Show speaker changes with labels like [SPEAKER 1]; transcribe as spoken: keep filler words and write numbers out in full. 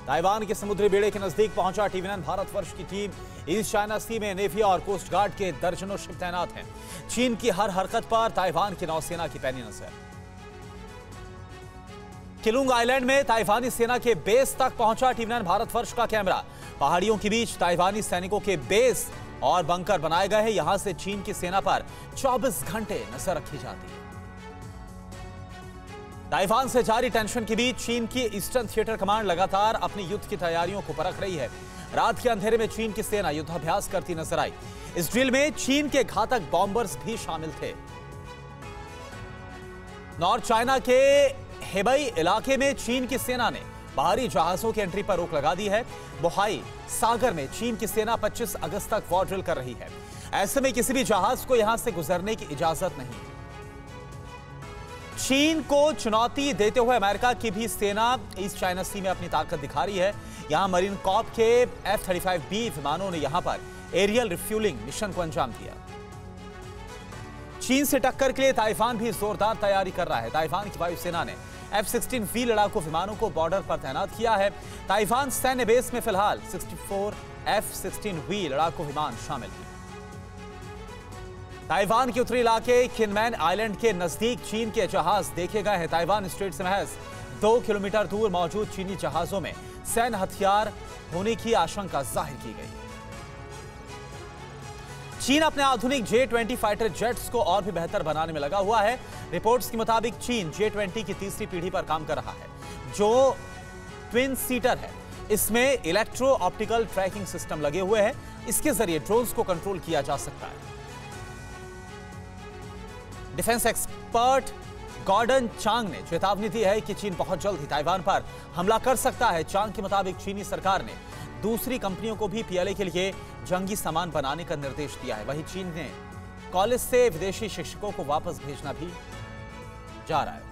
[SPEAKER 1] Taiwan के समुद्री बेड़े के नजदीक पहुंचा टीवी नाइन भारतवर्ष की टीम। ईस्ट चाइना सी में नेवी और कोस्ट गार्ड के दर्जनों शिप तैनात हैं। चीन की हर हरकत पर ताइवान की नौसेना की पैनी नजर। किलुंग आइलैंड में ताइवानी सेना के बेस तक पहुंचा टीवी नाइन भारतवर्ष का कैमरा। पहाड़ियों के बीच ताइवानी सैनिकों के बेस और बंकर बनाए गए हैं। यहां से चीन की सेना पर चौबीस घंटे नजर रखी जाती है। ताइवान से जारी टेंशन के बीच चीन की ईस्टर्न थिएटर कमांड लगातार अपनी युद्ध की तैयारियों को परख रही है। रात के अंधेरे में चीन की सेना युद्धाभ्यास करती नजर आई। इस ड्रिल में चीन के घातक बॉम्बर्स भी शामिल थे। नॉर्थ चाइना के हेबई इलाके में चीन की सेना ने बाहरी जहाजों की एंट्री पर रोक लगा दी है। बोहाई सागर में चीन की सेना पच्चीस अगस्त तक वॉर ड्रिल कर रही है। ऐसे में किसी भी जहाज को यहां से गुजरने की इजाजत नहीं। चीन को चुनौती देते हुए अमेरिका की भी सेना ईस्ट चाइना सी में अपनी ताकत दिखा रही है। यहां मरीन कॉर्प के एफ थर्टी फाइव बी विमानों ने यहां पर एरियल रिफ्यूलिंग मिशन को अंजाम दिया। चीन से टक्कर के लिए ताइवान भी जोरदार तैयारी कर रहा है। ताइवान की वायुसेना ने एफ सिक्सटीन वी लड़ाकू विमानों को बॉर्डर पर तैनात किया है। ताइवान सैन्य बेस में फिलहाल चौंसठ एफ सिक्सटीन वी लड़ाकू विमान शामिल हैं। ताइवान के उत्तरी इलाके किनमैन आइलैंड के नजदीक चीन के जहाज देखे गए हैं। ताइवान स्ट्रेट से महज दो किलोमीटर दूर मौजूद चीनी जहाजों में सैन्य हथियार होने की आशंका जाहिर की गई। चीन अपने आधुनिक जे ट्वेंटी फाइटर जेट्स को और भी बेहतर बनाने में लगा हुआ है। रिपोर्ट्स के मुताबिक चीन जे ट्वेंटी की तीसरी पीढ़ी पर काम कर रहा है, जो ट्विन सीटर है। इसमें इलेक्ट्रो ऑप्टिकल ट्रैकिंग सिस्टम लगे हुए हैं। इसके जरिए ड्रोन्स को कंट्रोल किया जा सकता है। डिफेंस एक्सपर्ट गॉर्डन चांग ने चेतावनी दी है कि चीन बहुत जल्द ही ताइवान पर हमला कर सकता है। चांग के मुताबिक चीनी सरकार ने दूसरी कंपनियों को भी पीएलए के लिए जंगी सामान बनाने का निर्देश दिया है। वहीं चीन ने कॉलेज से विदेशी शिक्षकों को वापस भेजना भी जा रहा है।